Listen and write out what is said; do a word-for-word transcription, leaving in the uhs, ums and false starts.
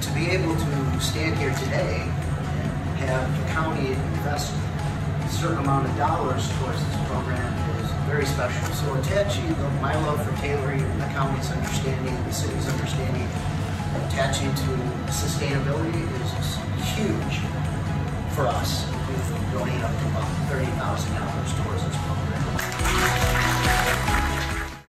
to be able to stand here today and have the county invest a certain amount of dollars towards this program is very special. So attaching the, my love for tailoring and the county's understanding and the city's understanding, attaching to sustainability is huge for us. We've donated up to about thirty thousand dollars towards this program.